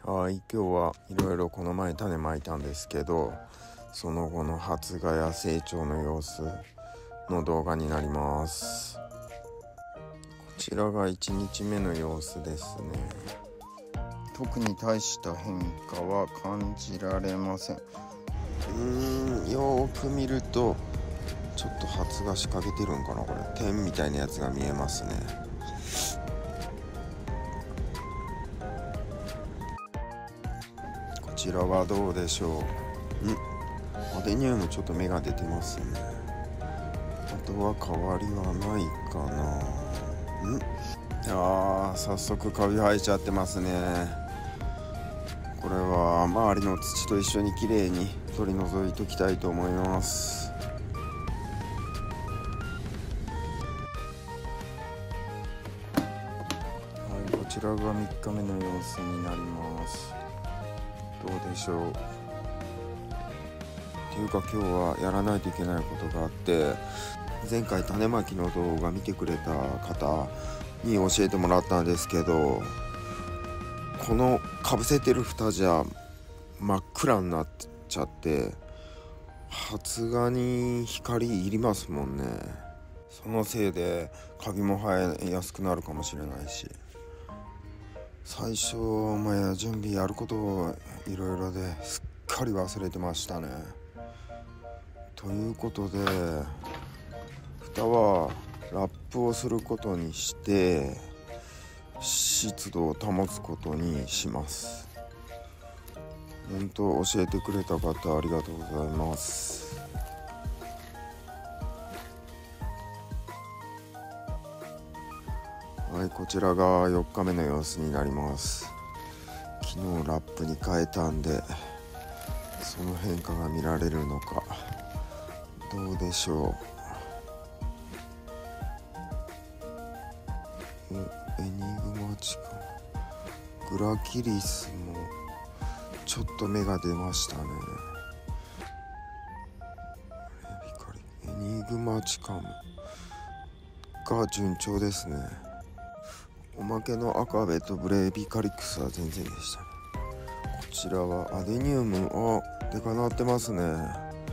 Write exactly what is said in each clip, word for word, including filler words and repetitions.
はい、今日はいろいろこの前種まいたんですけど、その後の発芽や成長の様子の動画になります。こちらがいちにちめの様子ですね。特に大した変化は感じられません。うーん、よーく見るとちょっと発芽しかけてるんかな。これ点みたいなやつが見えますね。こちらはどうでしょう。んアデニウムちょっと芽が出てますね。あとは変わりはないかな。んあー早速カビ生えちゃってますね。これは周りの土と一緒にきれいに取り除いておきたいと思います。はい、こちらがみっかめの様子になります。どうでしょう。っていうか今日はやらないといけないことがあって、前回種まきの動画見てくれた方に教えてもらったんですけど、このかぶせてる蓋じゃ真っ暗になっちゃって発芽に光いりますもんね。そのせいでカビも生えやすくなるかもしれないし、最初まあ準備やることをいろいろですっかり忘れてましたね。ということで蓋はラップをすることにして湿度を保つことにします。本当教えてくれた方ありがとうございます。はい、こちらがよっかめの様子になります。昨日ラップに変えたんでその変化が見られるのかどうでしょう。エニグマチカグラキリスもちょっと芽が出ましたね。エニグマチカムが順調ですね。おまけのアカベとブレイビカリクスは全然でしたね。こちらはアデニウム、あ、でかなってますね。ん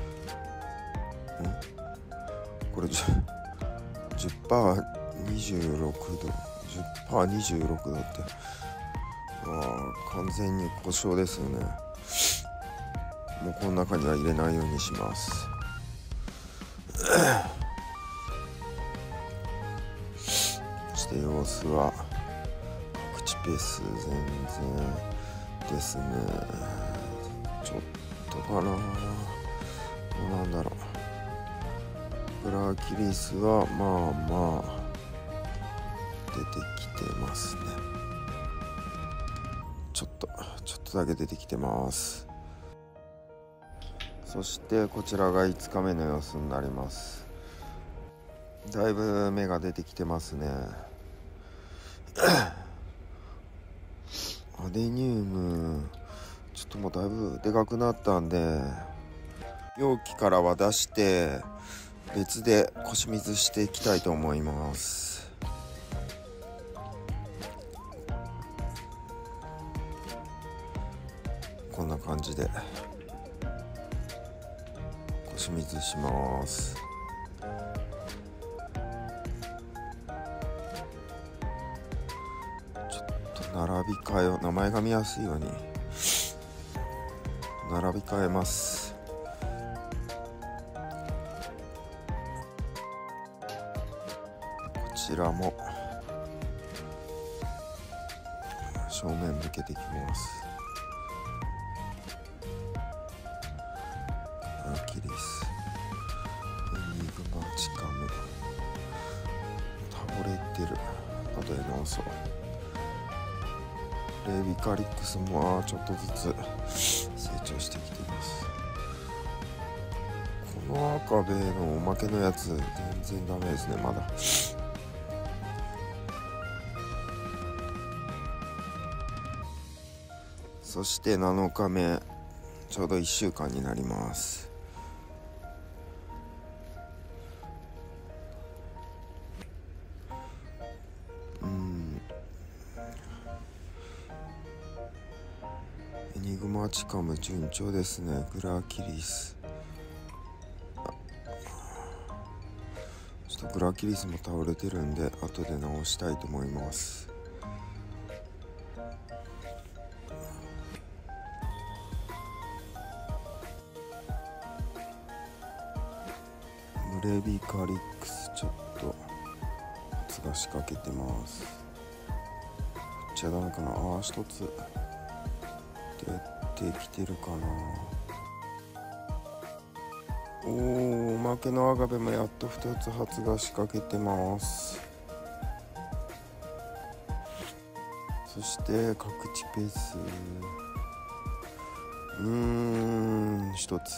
これ じゅっパーセントにじゅうろくど じゅっパーセントにじゅうろくどってあ完全に故障ですよね。もうこの中には入れないようにします。そして様子は口ペース全然ですね。ちょっとかな、どうなんだろう。グラキリスはまあまあ出てきてますね。ちょっとちょっとだけ出てきてます。そしてこちらがいつかめの様子になります。だいぶ芽が出てきてますね。アデニウムちょっともうだいぶでかくなったんで容器からは出して別で腰水していきたいと思います。こんな感じで腰水します。ちょっと並び替えを名前が見やすいように並び替えます。こちらも正面向けていきます。アキリス、エニグマチカム、倒れてる。後で直そう。レイビカリックスもちょっとずつ成長してきています。この赤ベのおまけのやつ全然ダメですね。まだそしてなのかめ、ちょうどいっしゅうかんになります。うんニグマチカム順調ですね。グラキリス、ちょっとグラキリスも倒れてるんで後で直したいと思います。ブレビカリックスちょっと発芽仕掛けてます。こっちはダメかな。ああ一つ出てきてるかな。おお、おまけのアガベもやっとふたつ発芽仕掛けてます。そして各地ペースうーんひとつ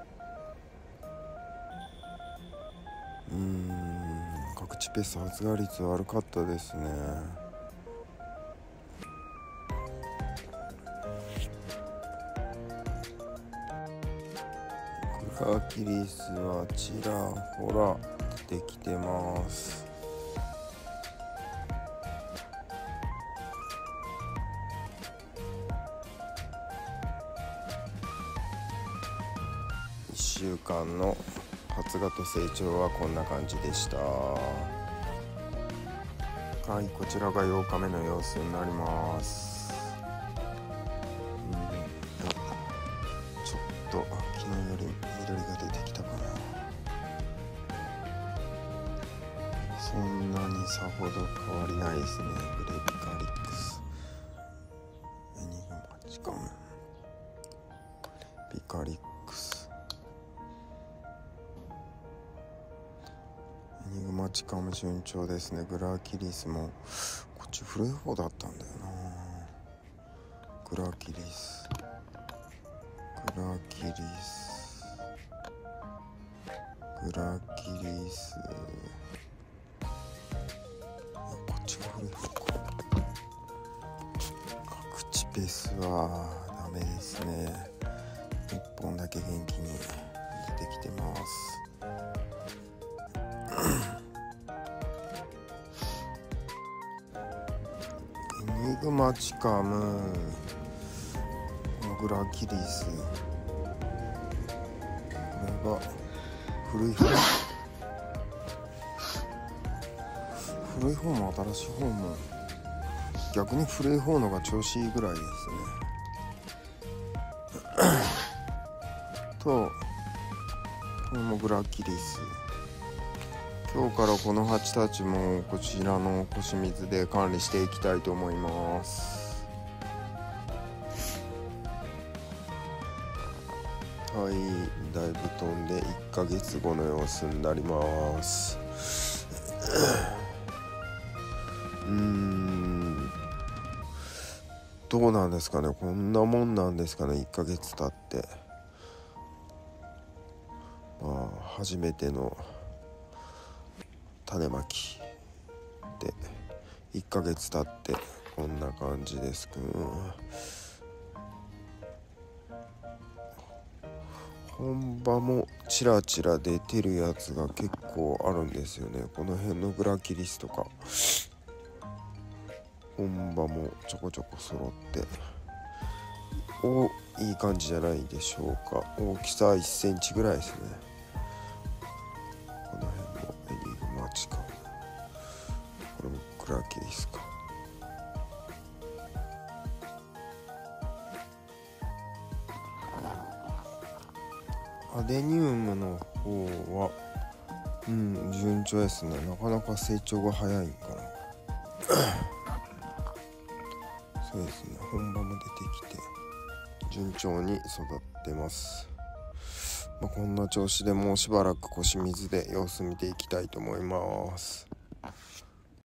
うーん各地ペース発芽率悪かったですね。グラキリスはちらほら出てきてます。いっしゅうかんの発芽と成長はこんな感じでした。はい、こちらがようかめの様子になります。うんちょっと昨日より緑が出てきたかな。そんなにさほど変わりないですね。ブレビカリックス、エニグマチカム、ビカリックス、エニグマチカム順調ですね。グラキリスもこっち古い方だったんだよな。グラキリス、グラキリス、グラキリス、こっちが古い方か。各地ペースはダメですね。いっぽんだけ元気に出てきてます。エニグマチカム、グラキリス、これが古い方古い方も新しい方も逆に古い方のが調子いいぐらいですねと、これもグラキリス。今日からこの蜂たちもこちらの腰水で管理していきたいと思います。はい、だいぶ飛んでいっかげつごの様子になります。うーんどうなんですかね。こんなもんなんですかね。いっかげつ経ってまあ初めての種まきでいっかげつ経ってこんな感じですけど、本葉もチラチラ出てるやつが結構あるんですよね。この辺のグラキリスとか本葉もちょこちょこ揃っておいい感じじゃないでしょうか。大きさいっセンチぐらいですね。この辺もエニグマチカム、これもグラキリスか。アデニウムの方はうん順調ですね。なかなか成長が早いんかなそうですね、本葉も出てきて順調に育ってます。まあ、こんな調子でもうしばらく腰水で様子見ていきたいと思います。